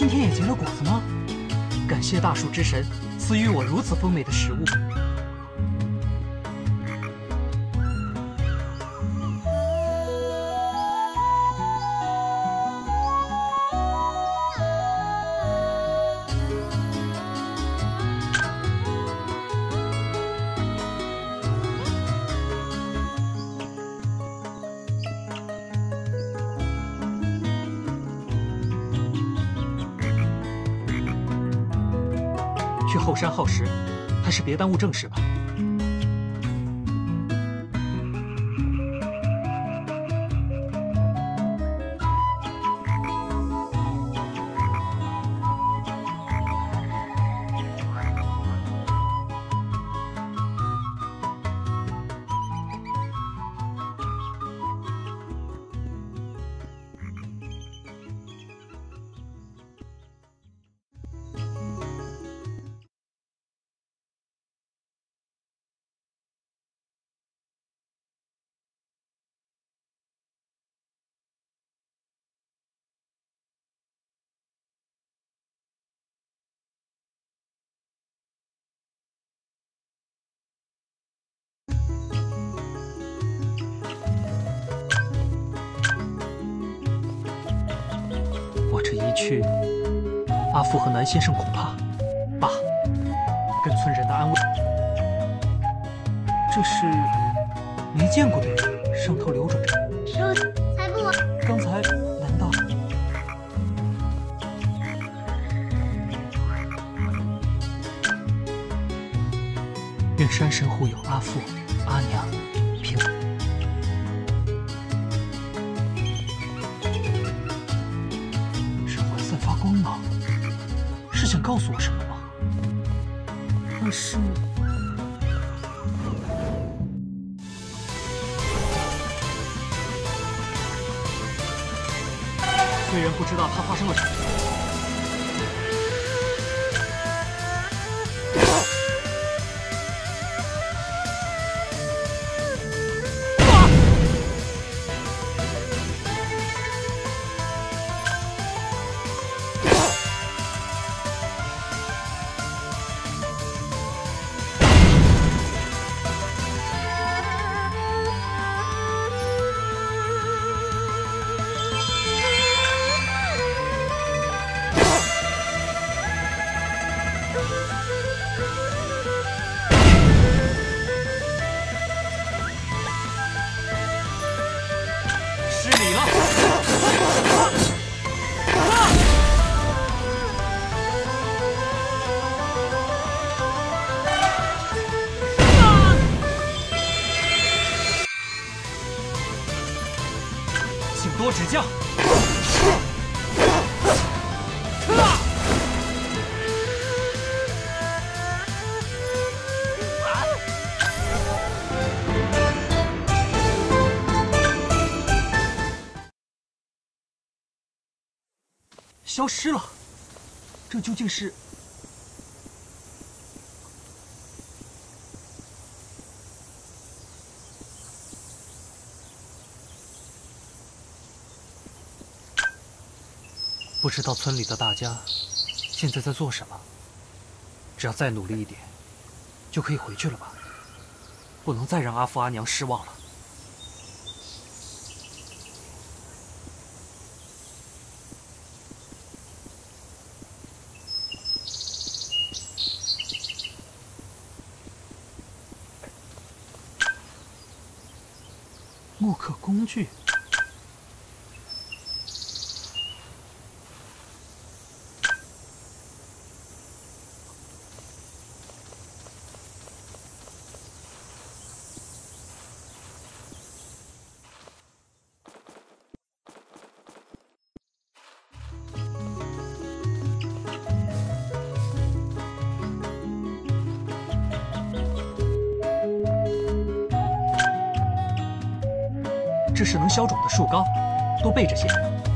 天也结了果子吗？感谢大树之神赐予我如此丰美的食物。去后山耗时，还是别耽误正事吧。我这一去，阿父和南先生恐怕罢。跟村人的安慰，这是没见过的人，上头流转着。 才不， 刚才难道？愿山神护佑阿父、阿娘平安。神环散发光芒，是想告诉我什么吗？那是……虽然不知道它发生了什么。 请多指教。消失了，这究竟是？ 不知道村里的大家现在在做什么？只要再努力一点，就可以回去了吧？不能再让阿父阿娘失望了。木刻工具。 这是能消肿的树膏，多备着些。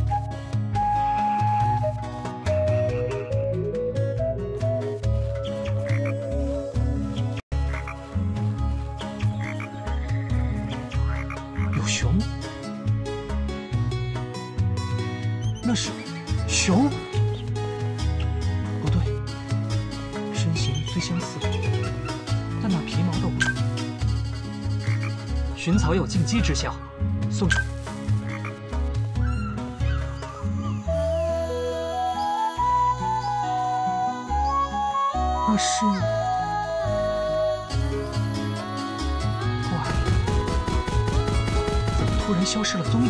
有熊，那是熊。 但那皮毛的味，寻草有进击之效，送。那是。 突然消失了踪影。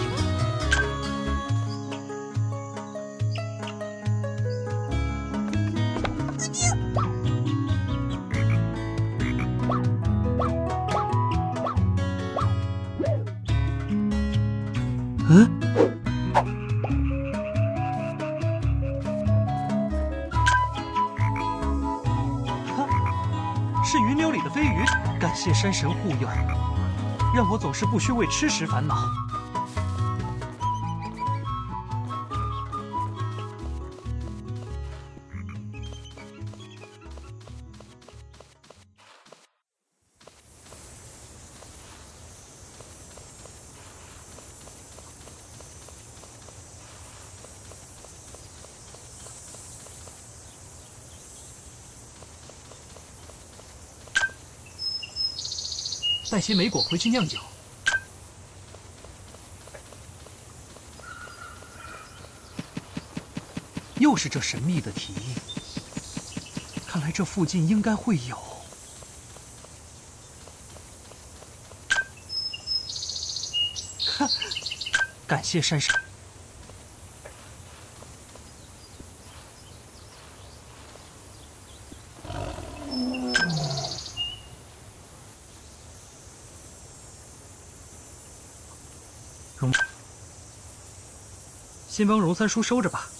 嗯？哈，是云流里的飞鱼，感谢山神护佑。 让我总是不需为吃食烦恼。带些莓果回去酿酒。又是这神秘的蹄印，看来这附近应该会有。哈，感谢山神。 先帮荣三叔收着吧。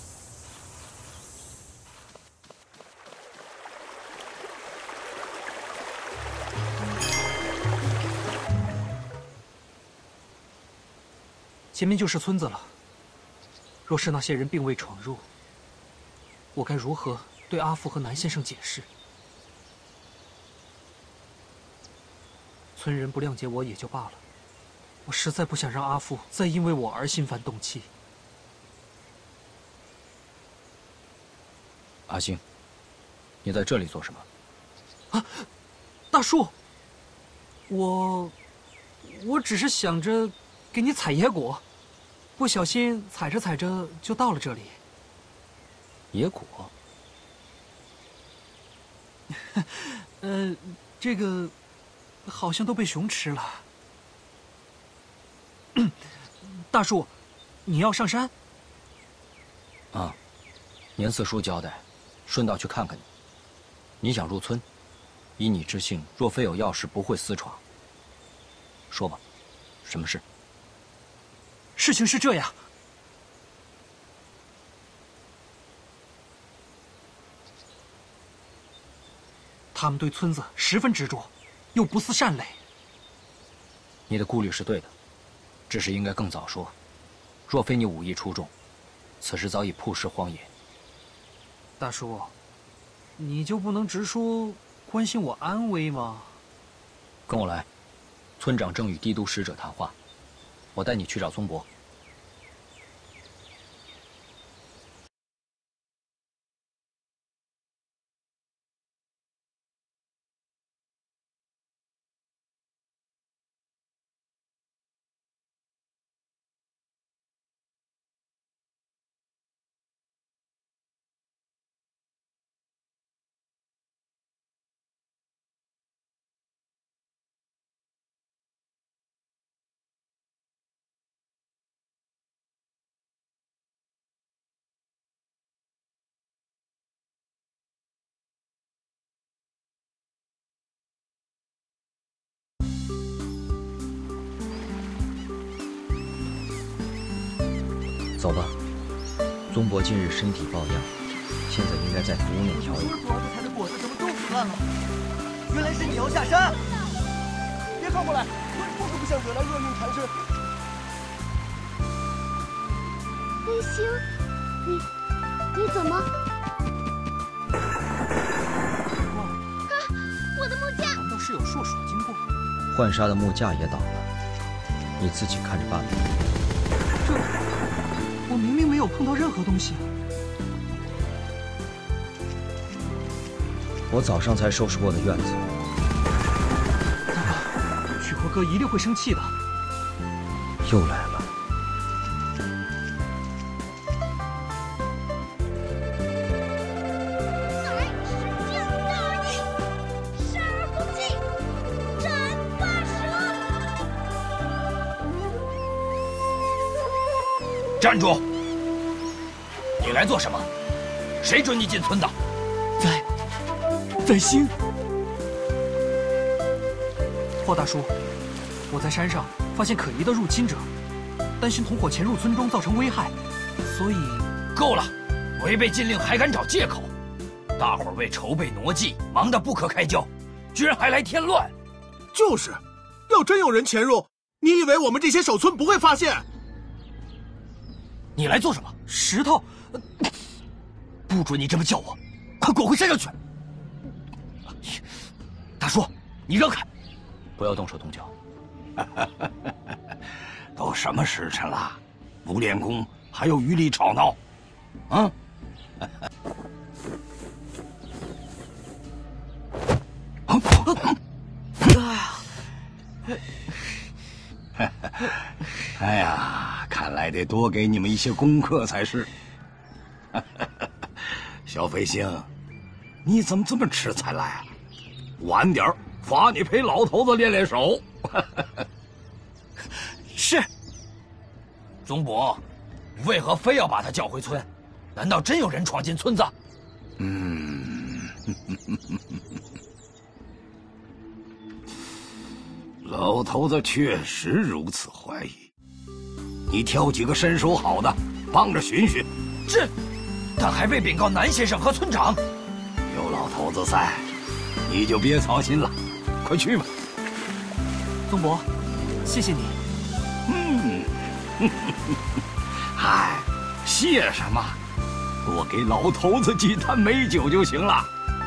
前面就是村子了。若是那些人并未闯入，我该如何对阿父和南先生解释？村人不谅解我也就罢了，我实在不想让阿父再因为我而心烦动气。 阿星，你在这里做什么？ 啊，大叔，我只是想着给你采野果，不小心采着采着就到了这里。 野果？ 这个好像都被熊吃了。大叔，你要上山？ 啊，年四叔交代。 顺道去看看你。你想入村，以你之性，若非有要事，不会私闯。说吧，什么事？ 事情是这样，他们对村子十分执着，又不思善类。 你的顾虑是对的，只是应该更早说。若非你武艺出众，此时早已曝尸荒野。 大叔，你就不能直说关心我安危吗？ 跟我来，村长正与帝都使者谈话，我带你去找宗伯。走吧，宗伯近日身体抱恙，现在应该在府内调养。 昨儿子采的果子怎么都腐烂了？原来是你要下山！别靠过来，我可不想惹来厄运缠身。 飞星，你怎么？啊！我的木架！ 难道是有硕鼠经过？ 浣纱的木架也倒了，你自己看着办吧。 我明明没有碰到任何东西。 我早上才收拾过的院子， 雨禾哥一定会生气的。 又来了。 来，使劲大力，十二攻击，斩霸蛇！ 站住！你来做什么？谁准你进村的？ 在兴。霍大叔，我在山上发现可疑的入侵者，担心同伙潜入村中造成危害，所以…… 够了！违背禁令还敢找借口！大伙儿为筹备傩祭忙得不可开交，居然还来添乱！ 就是，要真有人潜入，你以为我们这些守村不会发现？ 你来做什么？ 石头， 不准你这么叫我！快滚回山上去！大叔，你让开！ 不要动手动脚。 都什么时辰了，不练功还有余力吵闹？啊！哎呀，看来得多给你们一些功课才是。小飞星，你怎么这么迟才来啊？晚点罚你陪老头子练练手。 是。 宗伯，为何非要把他叫回村？难道真有人闯进村子？老头子确实如此怀疑。你挑几个身手好的，帮着寻寻。是，但还未禀告南先生和村长。有老头子在，你就别操心了。快去吧。 宗伯，谢谢你。 嗨，谢什么？多给老头子几坛美酒就行了。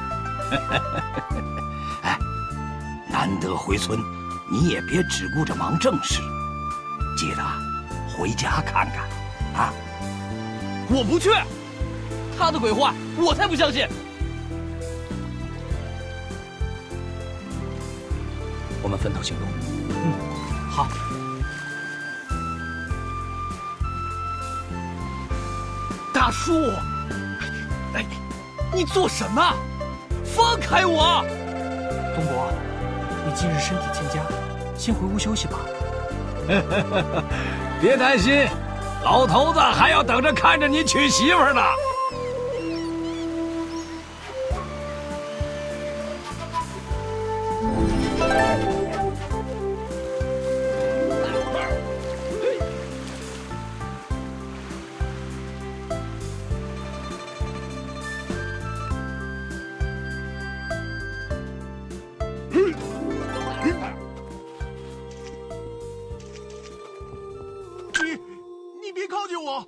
哎，难得回村，你也别只顾着忙正事，记得回家看看啊！ 我不去，他的鬼话我才不相信。 我们分头行动。 好。 大叔，哎，你做什么？放开我！ 东伯，你近日身体欠佳，先回屋休息吧。 别担心，老头子还要等着看着你娶媳妇呢。 你别靠近我！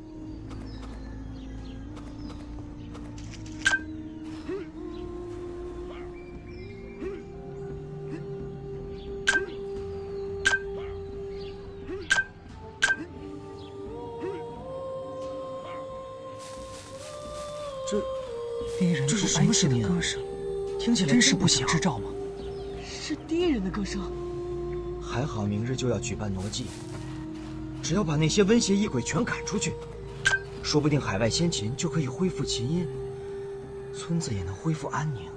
这是什么声音啊？歌声，听起来真是不祥之兆吗？ 是敌人的歌声。 还好明日就要举办傩祭，只要把那些瘟邪异鬼全赶出去，说不定海外先秦就可以恢复琴音，村子也能恢复安宁。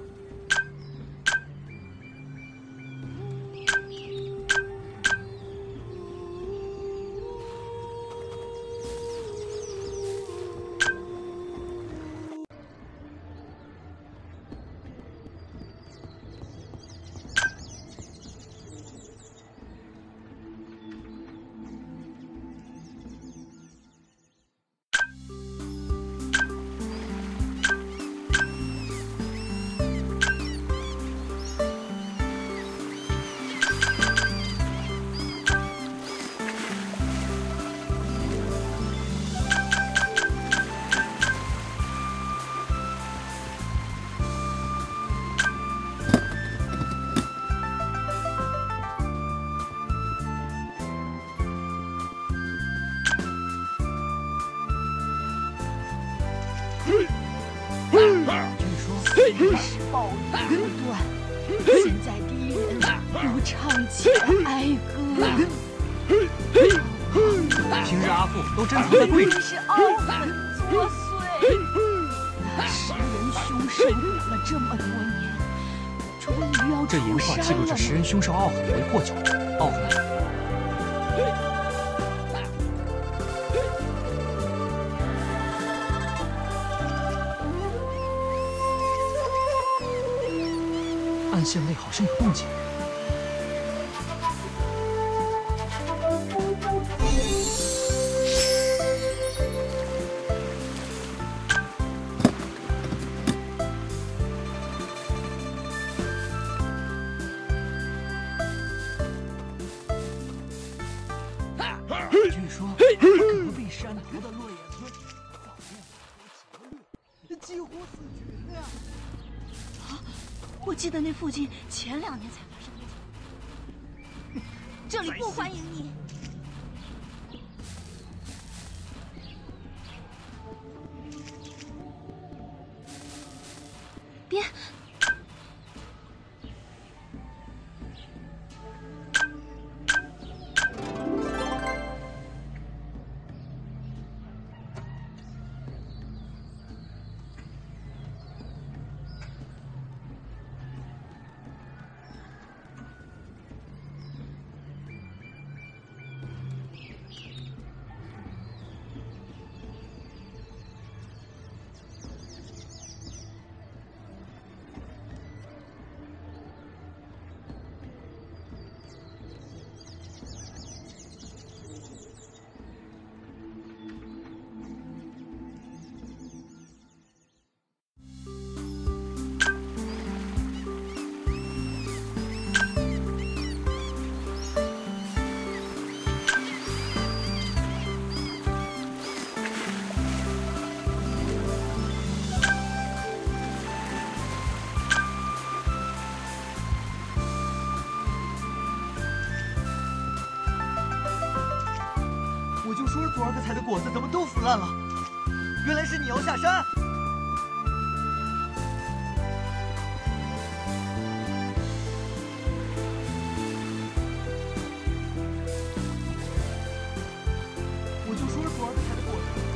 据说是暴雨不断，现在敌人如唱起了哀歌。 平日阿父都珍藏在柜里。 真是懊悔作祟。食人凶受辱了这么多年，终于要这岩画记录着食人凶受傲狠为祸九，傲狠。暗线内好像有动静。据说隔壁山头的落叶村早恋和劫掠，几乎死绝呀。 我记得那附近前2年才发生的，这里不欢迎你。别！ 我就说昨儿个采的果子怎么都腐烂了，原来是你要下山。我就说昨儿个采的果子。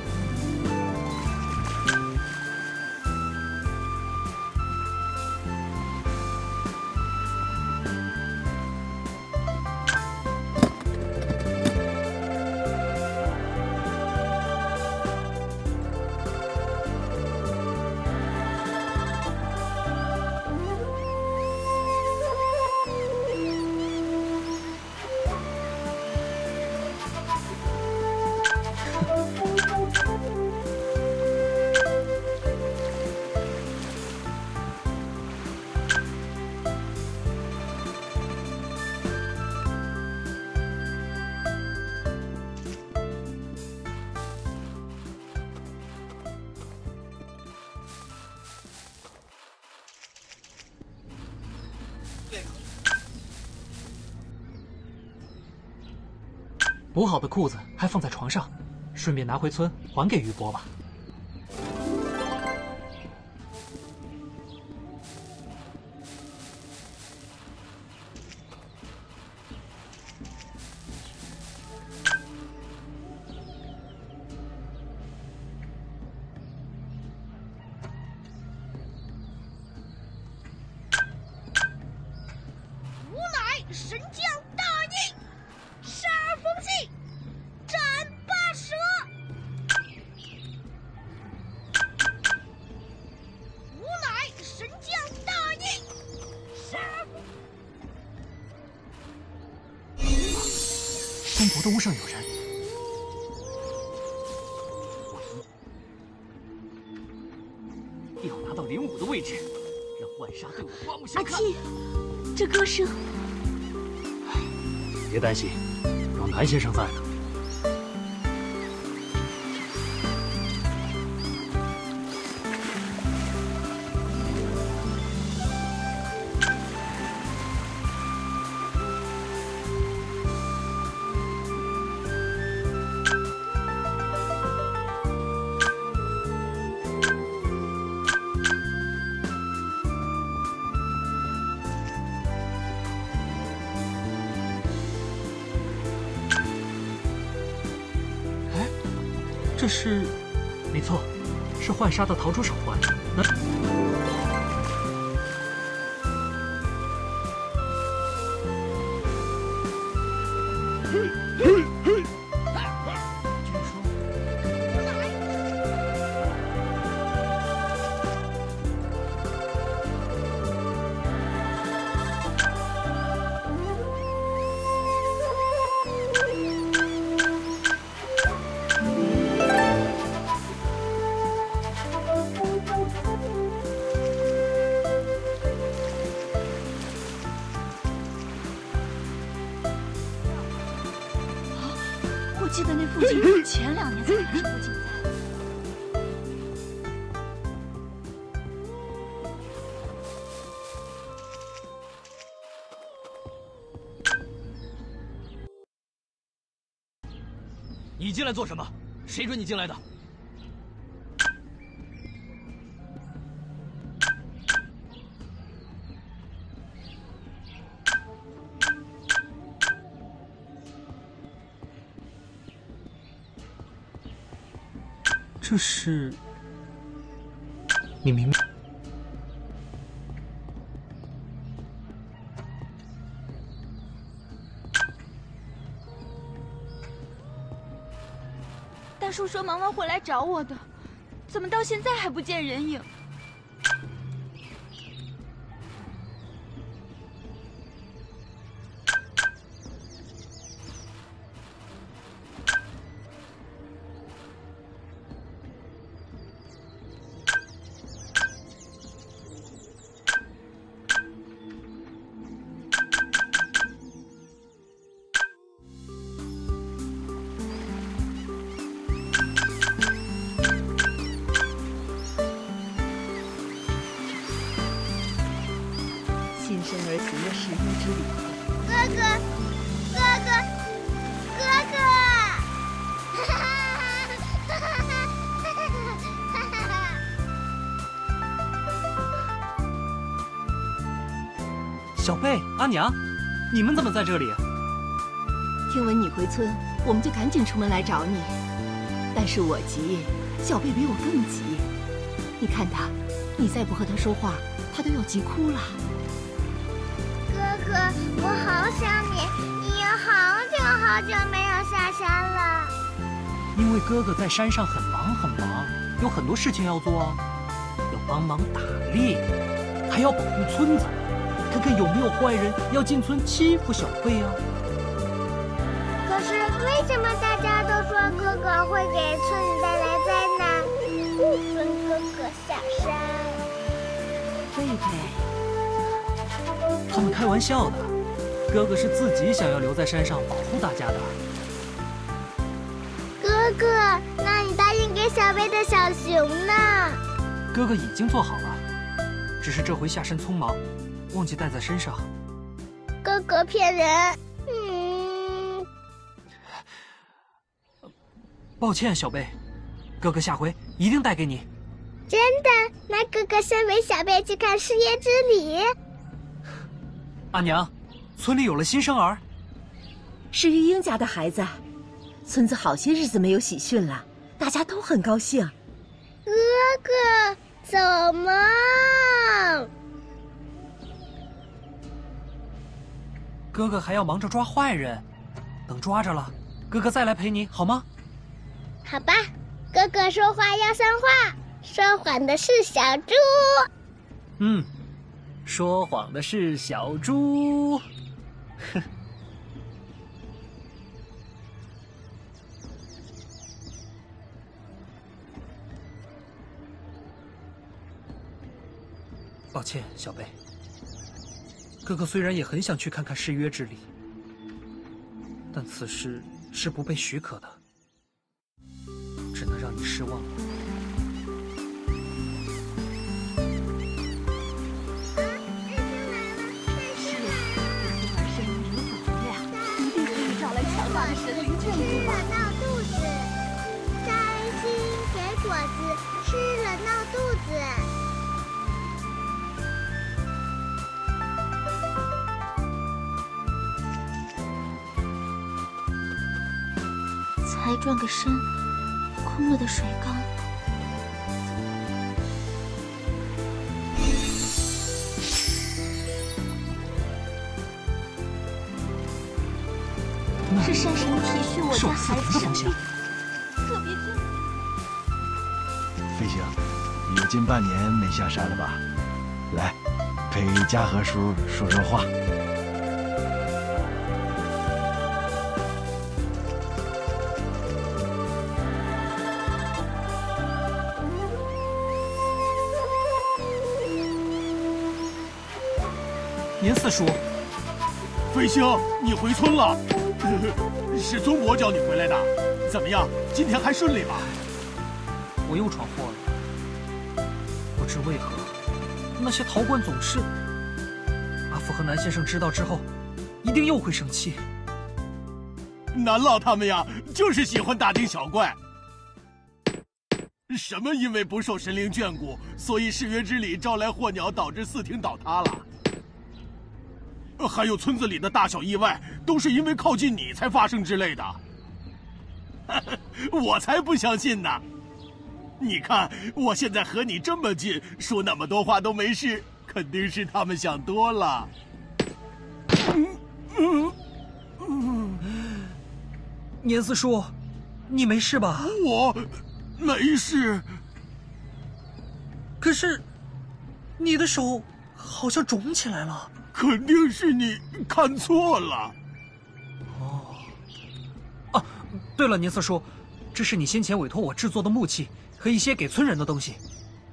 补好的裤子还放在床上，顺便拿回村还给于伯吧。 吾乃神将大义，杀而风气，斩八蛇。吾乃神将大义，杀而风。 山头的屋上有人。 要拿到05的位置，让万沙对我刮目相看。 阿七，这歌声。 别担心，有南先生在呢。 这是，没错，是浣纱的逃出手环。 我记得那附近前2年才发生过竞赛。 你进来做什么？谁准你进来的？ 这是，你明白？ 大叔说忙完会来找我的，怎么到现在还不见人影？ 新生儿行了10月之礼。 哥哥，哥哥，哥哥！ 小贝、阿娘，你们怎么在这里？ 听闻你回村，我们就赶紧出门来找你。但是我急，小贝比我更急。你看他，你再不和他说话，他都要急哭了。 哥哥，我好想你，你也好久没有下山了。 因为哥哥在山上很忙，有很多事情要做啊，要帮忙打猎，还要保护村子，看看有没有坏人要进村欺负小贝啊。 可是为什么大家都说哥哥会给村里带来灾难，不准哥哥下山？ 贝贝， 他们开玩笑的，哥哥是自己想要留在山上保护大家的。 哥哥，那你答应给小贝的小熊呢？ 哥哥已经做好了，只是这回下山匆忙，忘记带在身上。 哥哥骗人。 抱歉，小贝，哥哥下回一定带给你。 真的？那哥哥先陪小贝去看10月之礼。 阿娘，村里有了新生儿， 是玉英家的孩子，村子好些日子没有喜讯了，大家都很高兴。 哥哥，走嘛！ 哥哥还要忙着抓坏人，等抓着了，哥哥再来陪你，好吗？ 好吧，哥哥说话要算话，说谎的是小猪。 说谎的是小猪。抱歉，小贝。哥哥虽然也很想去看看誓约之礼，但此事是不被许可的，只能让你失望了。 神灵眷顾吧。 闹肚子，摘星给果子，吃了闹肚子。 才转个身， 空了的水缸。是山神体恤我家孩子生病，特别眷顾。 飞星，有近半年没下山了吧？来，陪嘉禾叔说说话。 年四叔， 飞星，你回村了。是尊伯叫你回来的，怎么样？今天还顺利吧？ 我又闯祸了，不知为何，那些逃官总是……阿福和南先生知道之后，一定又会生气。 南老他们呀，就是喜欢大惊小怪。什么因为不受神灵眷顾，所以誓约之礼招来祸鸟，导致4亭倒塌了。还有村子里的大小意外，都是因为靠近你才发生之类的。我才不相信呢！你看我现在和你这么近，说那么多话都没事，肯定是他们想多了。 年四叔，你没事吧？ 我没事。 可是，你的手好像肿起来了。 肯定是你看错了。 哦，啊，对了，年四叔，这是你先前委托我制作的木器和一些给村人的东西。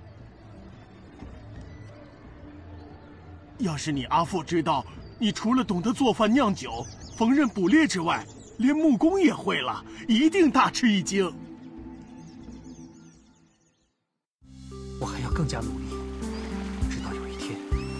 要是你阿父知道，你除了懂得做饭酿酒、缝纫捕猎之外，连木工也会了，一定大吃一惊。 我还要更加努力，直到有一天。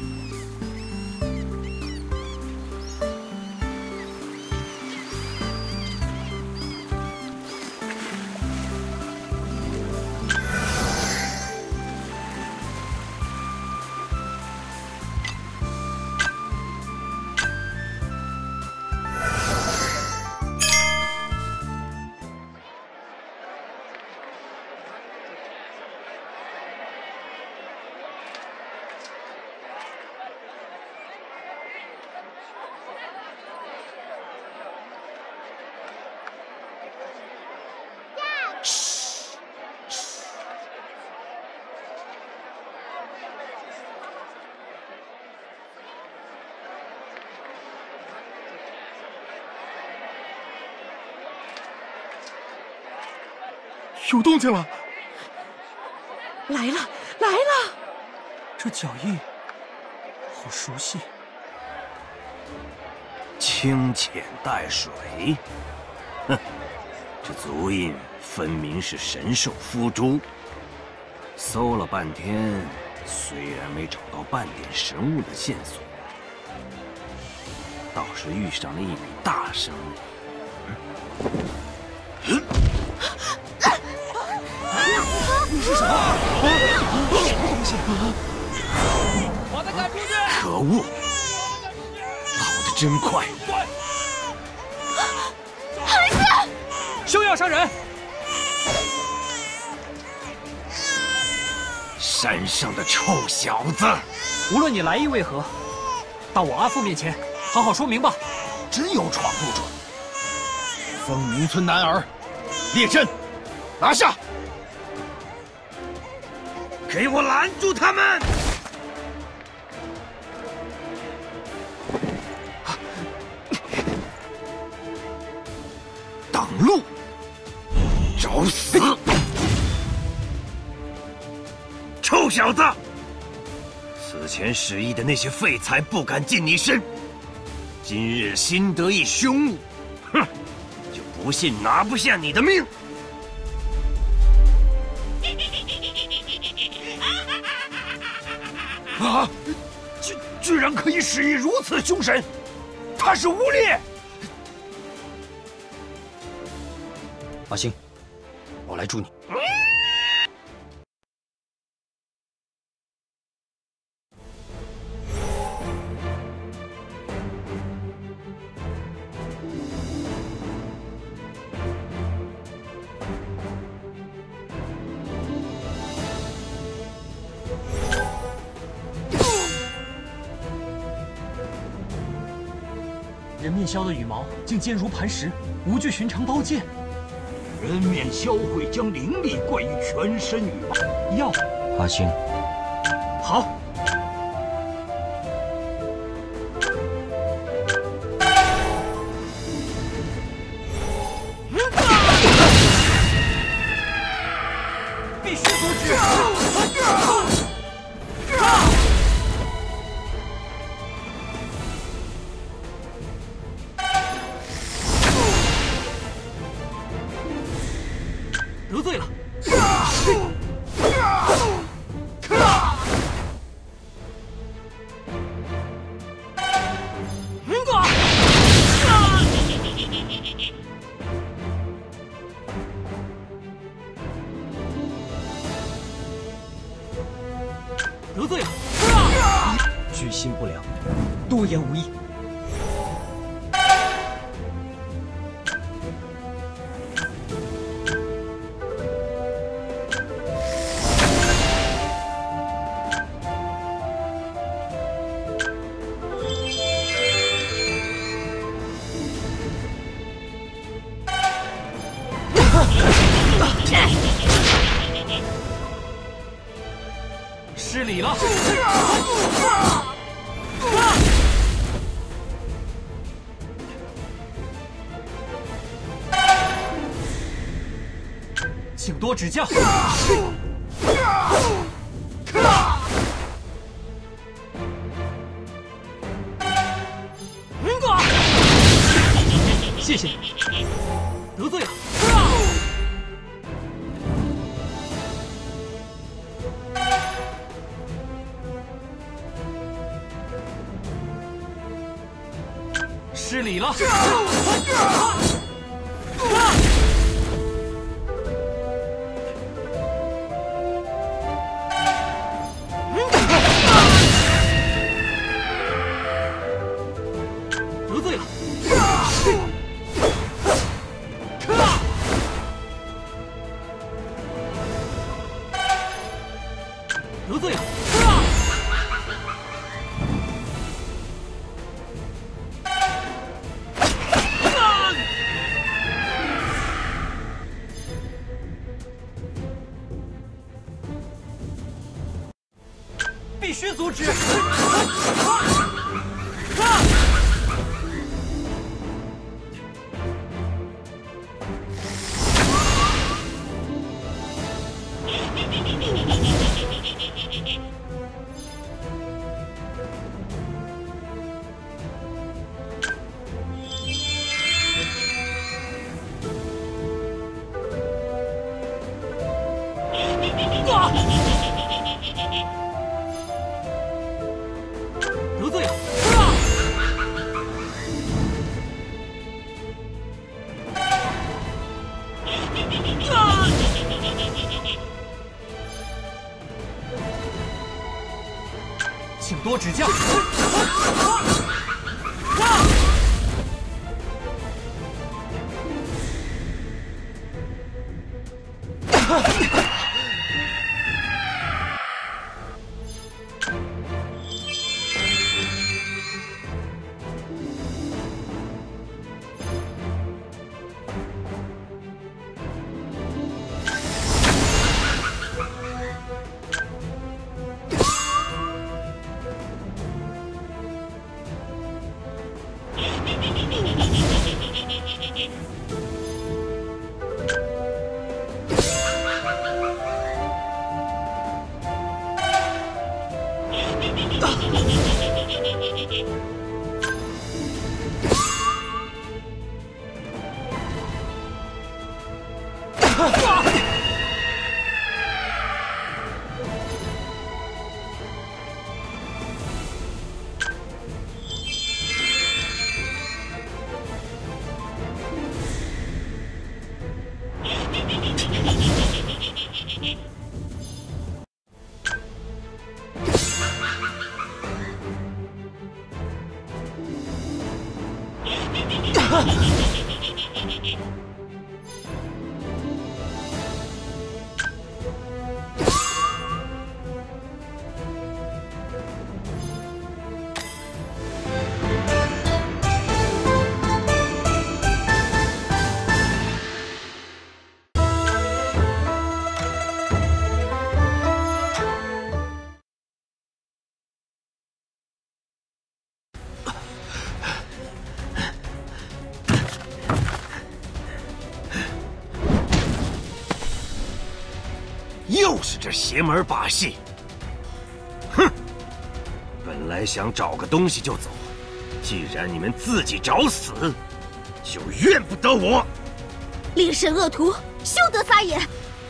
有动静了！ 来了，来了！ 这脚印好熟悉。 清浅带水，哼，这足印分明是神兽孵珠。搜了半天，虽然没找到半点神物的线索，倒是遇上了一笔大生意。 你是什么？什么东西？ 把他赶出去！ 可恶，跑得真快！ 孩子， 休要杀人！ 山上的臭小子！ 无论你来意为何，到我阿父面前好好说明吧。 真有闯入者！风鸣村男儿，列阵，拿下！给我拦住他们！挡路！找死！臭小子！此前使役的那些废材不敢近你身，今日新得一凶物，哼，就不信拿不下你的命！啊！居然可以使役如此凶神，他是污劣！ 阿星，我来助你。 人面鸮的羽毛竟坚如磐石，无惧寻常刀剑。 人面鸮会将灵力灌于全身羽毛。 要， 阿星。 好。 必须阻止！ 得罪了！得罪了！ 居心不良，多言无益。 失礼了！请多指教。谢谢。得罪了。 失礼了！得罪了！得罪了！ 必须阻止！得罪了！请多指教。 就是这邪门把戏！哼！本来想找个东西就走，既然你们自己找死，就怨不得我。 猎神恶徒，休得撒野！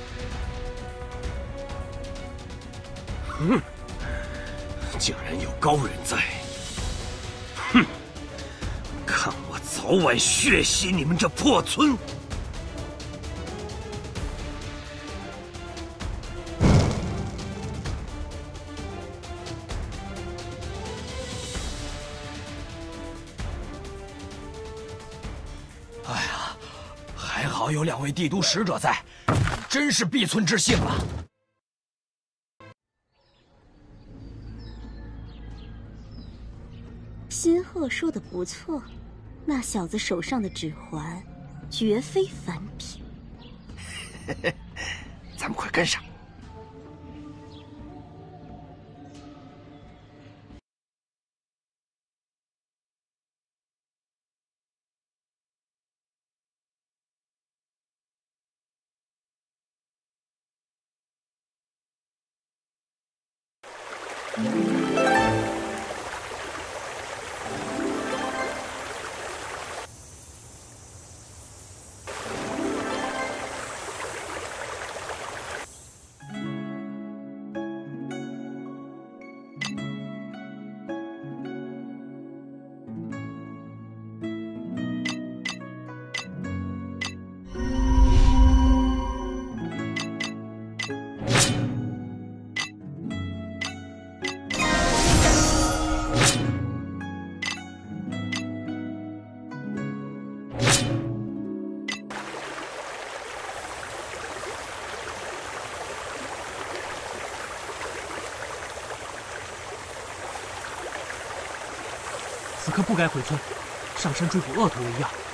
竟然有高人在！哼！看我早晚血洗你们这破村！ 哎呀，还好有2位帝都使者在，真是避村之幸了。 仙鹤说的不错，那小子手上的指环，绝非凡品。 咱们快跟上。 此刻不该回村，上山追捕恶徒为要。